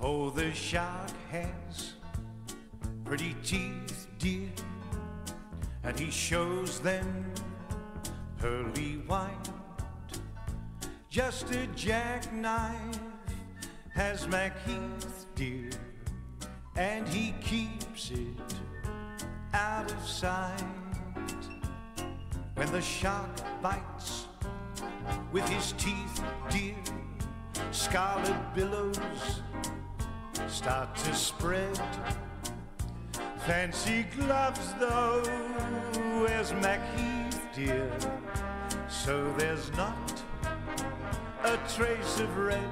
Oh, the shark has pretty teeth, dear, and he shows them pearly white. Just a jackknife has Mack, dear, and he keeps it out of sight. When the shark bites with his teeth, dear, scarlet billows start to spread. Fancy gloves, though, as Mack, dear, so there's not a trace of red.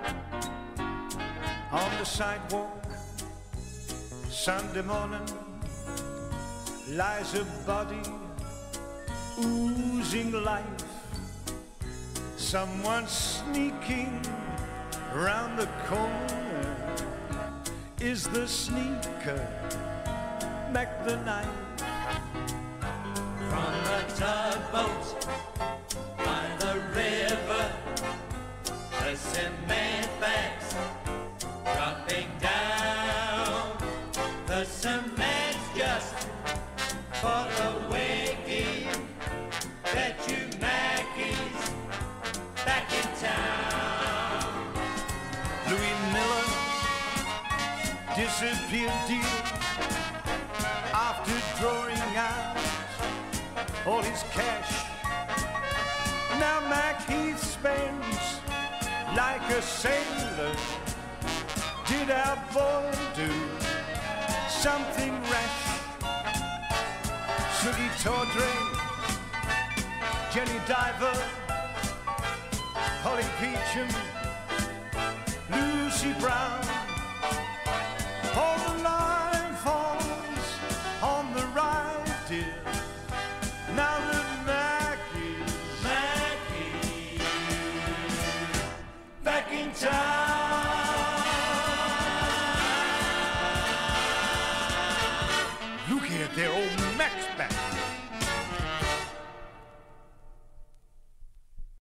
On the sidewalk, Sunday morning, lies a body oozing life. Someone sneaking round the corner. Is the sneaker Mack the Knife? From a tugboat by the river, the cement bags dropping down. The cement's just for the waiting that you Mackies back in town. Louis Miller disappeared, dear, after drawing out all his cash. Now Mack spends like a sailor. Did our boy do something rash? Sugi Tawdry, Jenny Diver, Polly Peachum, Lucy Brown. All the line falls on the right, dear. Now that Mack is back in town. Look here, there, old Mack's back.